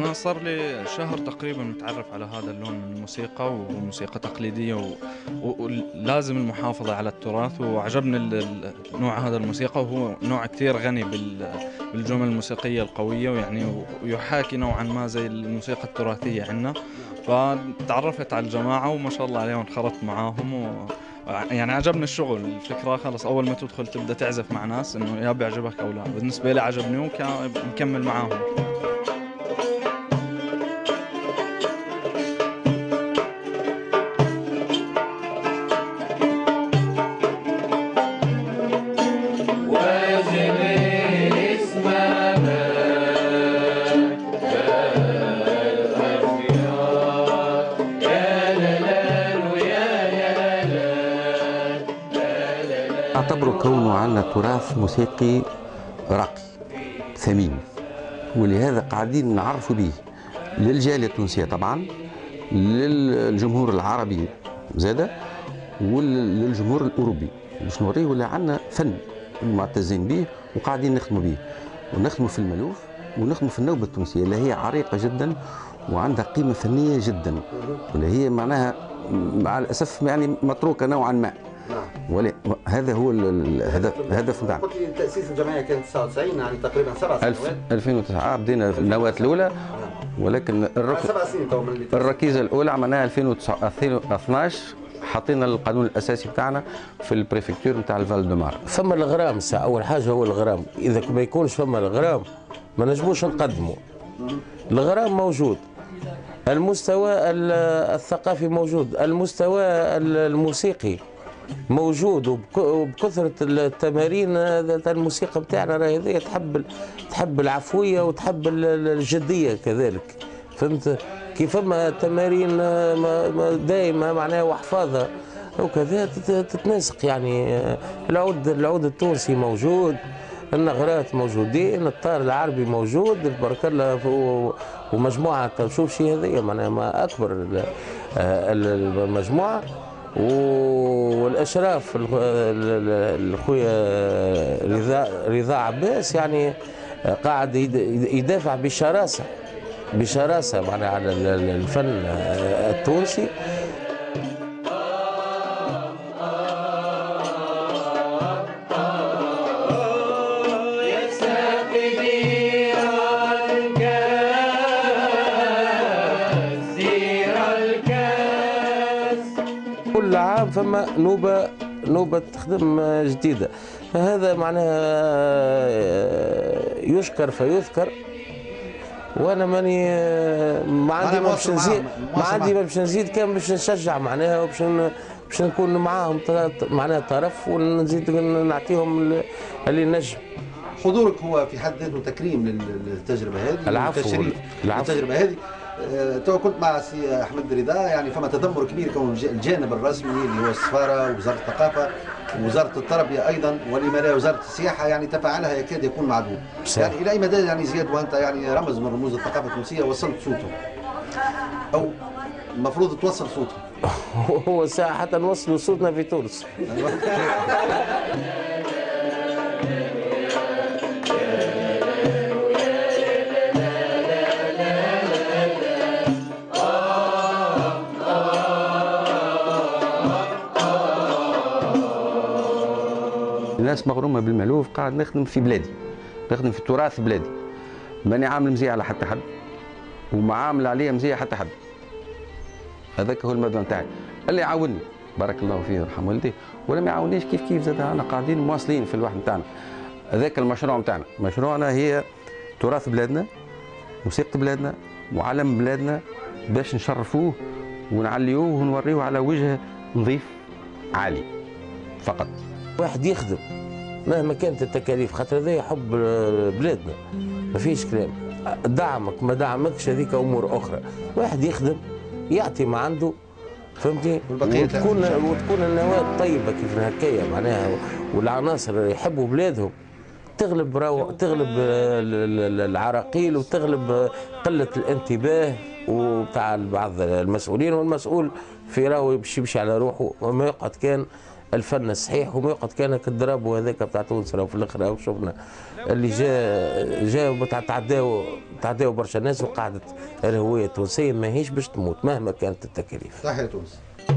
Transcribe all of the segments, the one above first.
أنا صار لي شهر تقريبا متعرف على هذا اللون من الموسيقى، وموسيقى تقليدية ولازم المحافظة على التراث. وعجبني نوع هذا الموسيقى، وهو نوع كثير غني بالجمل الموسيقية القوية، ويعني ويحاكي نوعا ما زي الموسيقى التراثية عندنا. فتعرفت على الجماعة وما شاء الله عليهم، انخرطت معاهم يعني عجبني الشغل. الفكرة خلص أول ما تدخل تبدأ تعزف مع ناس إنه يا بيعجبك أو لا. بالنسبة لي عجبني وكان مكمل معاهم. أعتبر كونه عندنا تراث موسيقي راقي ثمين، ولهذا قاعدين نعرفوا به للجالية التونسية طبعا، للجمهور العربي زادة، وللجمهور الأوروبي، باش نوريه ولا عندنا فن معتزين به وقاعدين نخدموا به، ونخدموا في المألوف ونخدموا في النوبة التونسية اللي هي عريقة جدا وعندها قيمة فنية جدا، واللي هي معناها مع الأسف يعني متروكة نوعا ما. هذا هو الهدف نتاعنا. قلت لي تأسيس الجمعية كان 99، يعني تقريبا 7 سنوات. 2009 بدينا في النواة الأولى، ولكن 7 سنين تو من الركيزة الأولى عملناها 2012، حطينا القانون الأساسي بتاعنا في البريفكتور نتاع الفال دو مار. فما الغرام أول حاجة هو الغرام، إذا ما يكونش فما الغرام ما نجموش نقدموا. الغرام موجود، المستوى الثقافي موجود، المستوى الموسيقي موجود، وبكثرة التمارين الموسيقى بتاعنا راهي هذه تحب العفوية وتحب الجدية كذلك. فهمت كيف؟ فما تمارين دائما معناها وحفاظها وكذا تتناسق. يعني العود التونسي موجود، النغرات موجودين، الطار العربي موجود، تبارك الله، ومجموعة شوف شي هذه معناها ما أكبر المجموعة. والاشراف الخويا رضا عباس يعني قاعد يدافع بشراسه معناها على الفن التونسي. كل عام فما نوبة تخدم جديدة، فهذا معناها يشكر فيذكر. وانا ماني ما عندي ما باش نزيد، ما عندي ما باش نزيد، كان باش نشجع معناها باش نكون معاهم معناها طرف، ونزيد نعطيهم اللي نجم. حضورك هو في حد ذاته تكريم للتجربة هذه. العفو. التجربة هذه تو كنت مع سي احمد رضا، يعني فما تذمر كبير كون الجانب الرسمي اللي هو السفاره ووزاره الثقافه ووزاره التربيه ايضا ولما لا وزاره السياحه يعني تفاعلها يكاد يكون معدوم. يعني الى اي مدى يعني زياد وانت يعني رمز من رموز الثقافه التونسيه وصلت صوته او المفروض توصل صوته؟ هو ساعه حتى نوصلوا صوتنا في تونس. الناس مغرومه بالمألوف، قاعد نخدم في بلادي، نخدم في تراث بلادي، ماني عامل مزية على حتى حد وما عامل عليا مزية حتى حد. هذاك هو المبدا نتاعي. اللي يعاوني بارك الله فيه ويرحم والديه، ولا ما يعاونيش كيف كيف زاد انا قاعدين مواصلين في الواحد نتاعنا. هذاك المشروع نتاعنا، مشروعنا هي تراث بلادنا، موسيقى بلادنا وعلم بلادنا، باش نشرفوه ونعليوه ونوريوه على وجه نظيف عالي فقط. واحد يخدم مهما كانت التكاليف، خاطر هذا حب بلادنا ما فيش كلام. دعمك ما دعمكش هذيك امور اخرى. واحد يخدم يعطي ما عنده، فهمتني؟ وتكون النواة طيبه كيف هكايا معناها، والعناصر يحبوا بلادهم تغلب العراقيل، وتغلب قله الانتباه وبتاع بعض المسؤولين، والمسؤول في راهو باش يمشي على روحه وما يقعد كان الفن الصحيح وما يقعد كانك الضرب وهذاك بتاع تونس. وفي الاخر شفنا اللي جاء تعداو برشا ناس وقعدت الهويه التونسيه ماهيش باش تموت مهما كانت التكاليف. تحية تونس.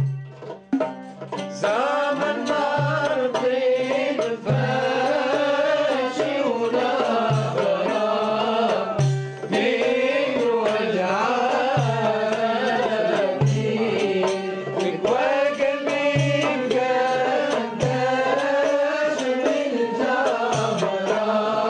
زمن نار بين فاشي ونهرة من وجعاتي وقلبي مقداش من جمرة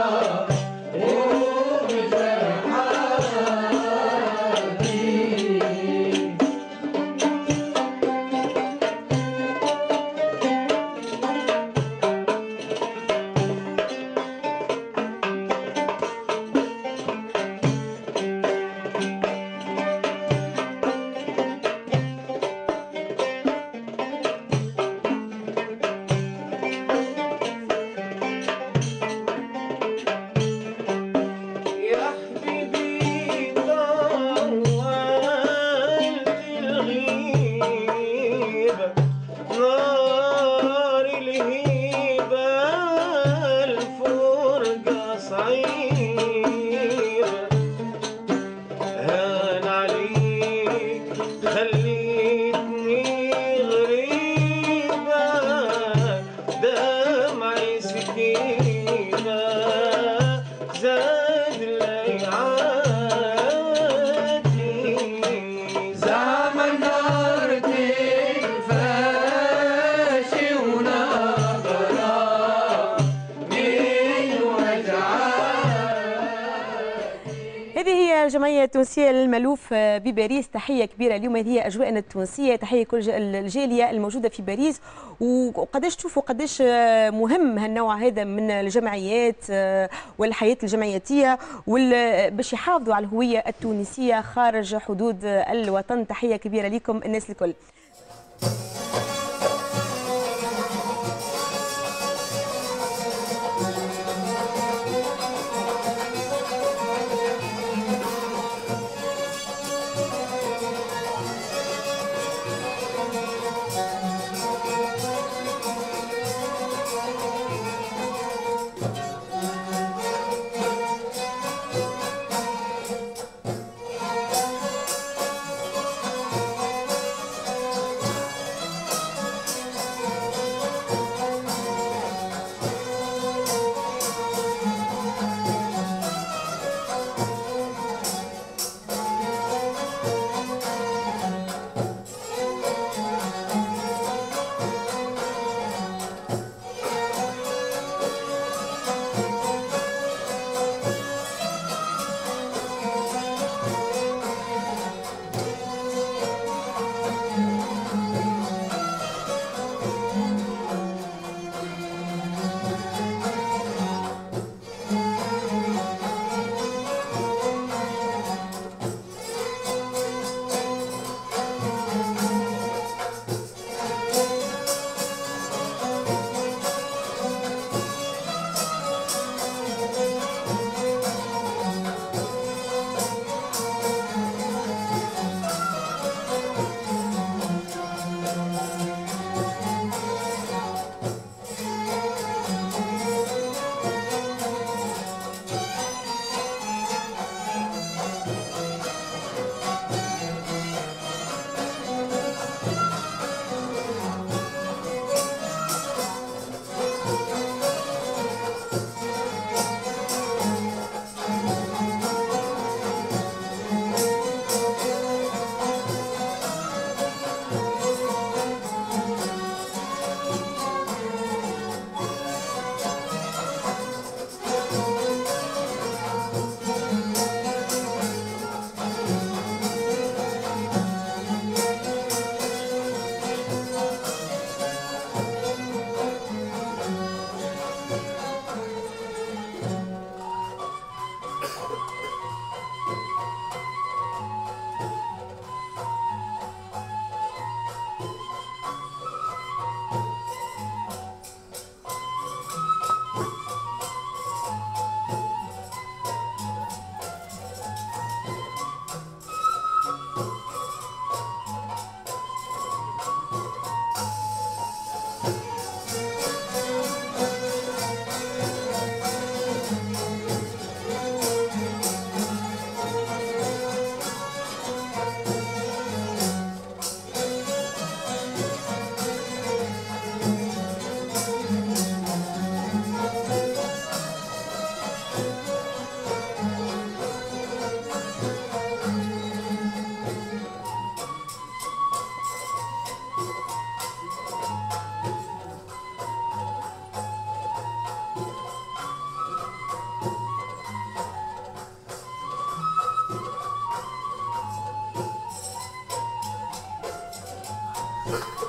الجمعية التونسية للمألوف بباريس. تحية كبيرة اليوم. هذه هي أجواءنا التونسية. تحية كل الجالية الموجودة في باريس. وقداش تشوفوا قداش مهم هالنوع هذا من الجمعيات والحياة الجمعياتية باش يحافظوا على الهوية التونسية خارج حدود الوطن. تحية كبيرة لكم الناس الكل. شكرا.